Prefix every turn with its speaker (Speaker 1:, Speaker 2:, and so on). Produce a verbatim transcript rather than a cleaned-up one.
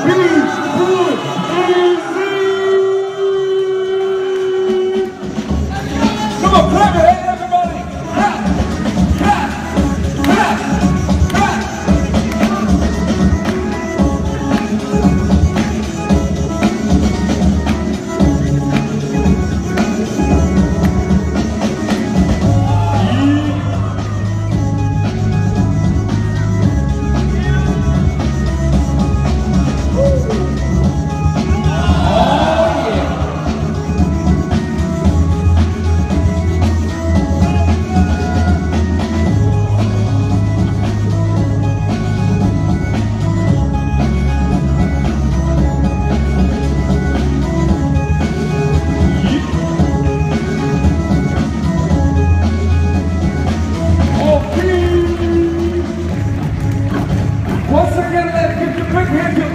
Speaker 1: Come on, clap your hands, everybody! Clap! Clap! Clap! Clap! Once again, let's give a big hand to